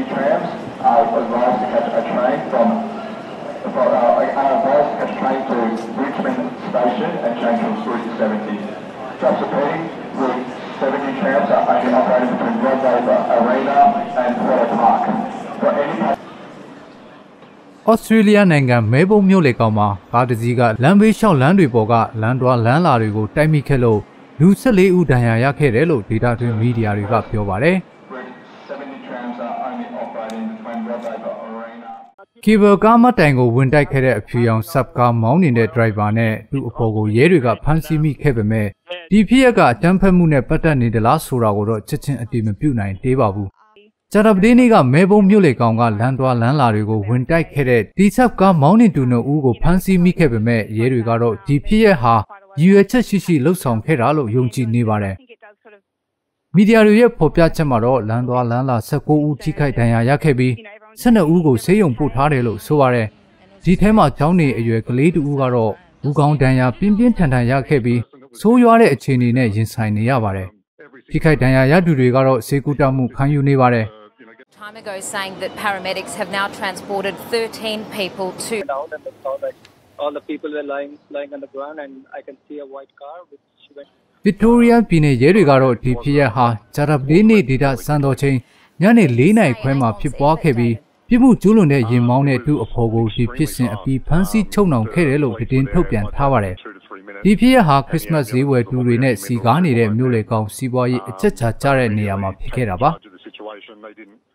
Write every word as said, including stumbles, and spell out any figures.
trams are advised to catch a train from uh, are advised to catch a train to Richmond Station and change from Route seventy. Just repeating, Route seventy trams are only operating between Rod Laver Arena and Porter Park. For any Australia နိုင်ငံမဲဘုံမြို့လေကောင်မှာကားတစ်စီးကလမ်းဘေးလျှောက်လမ်းတွေပေါ်ကလမ်းတွားလမ်းလာတွေကိုတိုက်မိခဲ့လို့လူ ၁၄ ဦးဒဏ်ရာရခဲ့တယ်လို့ဒေတာတွင်မီဒီယာတွေကပြောပါတယ်။ Cable ကားမတိုင်ကိုဝင်တိုက်ခဲ့တဲ့အဖြူရောင် sub ကားမောင်းနေတဲ့ driver နဲ့သူ့အဖေကိုရဲတွေကဖမ်းဆီးမိခဲ့ပေမဲ့ဒီဖြစ်ရပ်ကအကြမ်းဖက်မှုနဲ့ပတ်သက်နေသလားဆိုတာကိုတော့ချက်ချင်းအတည်မပြုနိုင်သေးပါဘူး။ကြာသပတေးနေ့ကမဲဘုံမြို့လေကောင်ကလမ်းတွားလမ်းလာတွေကိုဝင်တိုက်ခဲ့တဲ့ဒီ sub ကားမောင်းနေသူနှစ်ဦးကိုဖမ်းဆီးမိခဲ့ပေမဲ့ရဲတွေကတော့ဒီဖြစ်ရပ်ဟာရည်ရွယ်ချက်ရှိရှိလှုပ်ဆောင်ခဲ့တာလို့ယုံကြည်နေပါတယ်။မီဒီယာတွေရဲ့ဖော်ပြချက်မှာတော့လမ်းတွားလမ်းလာ ၁၉ ဦးထိခိုက်ဒဏ်ရာရခဲ့ပြီး၁၂ ဦးကိုဆေးရုံပို့ထားတယ်လို့ဆိုပါတယ်။ဒီထဲမှာကျောင်းနေအရွယ်ကလေးတူဦးကတော့ဘူးကောင်းဒဏ်ရာပြင်းပြင်းထန်ထန်ရခဲ့ပြီးဆိုးရွားတဲ့အခြေအနေနဲ့ရင်ဆိုင်နေရပါတယ်။ထိခိုက်ဒဏ်ရာရသူတွေကတော့ဆေးကုသမှုခံယူနေပါတယ်။ Time ago saying that paramedics have now transported thirteen people to down and saw that all the people were lying lying on the ground and I can see a white car which went Victoria ပြည်နယ်ရဲတွေကတော့ဒီဖြစ်ရပ်ဟာဂျာတာဘေးနေ့ဒေတာစံတော်ချိန်ညနေ၄နာရီခွဲမှာဖြစ်ပွားခဲ့ပြီးပြစ်မှုကျူးလွန်တဲ့ရင်မောင်းတဲ့သူအဖော်ကိုဒီဖြစ်စဉ်အပြီးဖမ်းဆီးချုပ်နှောင်ခဲ့တယ်လို့သတင်းထုတ်ပြန်ထားပါတယ်။ဒီဖြစ်ရပ်ဟာခရစ်စမတ်ဈေးဝယ်သူတွေနဲ့စီကားနေတဲ့မြို့လေကောင်စီးပွားရေးအချက်ချာကျတဲ့နေရာမှာဖြစ်ခဲ့တာပါ။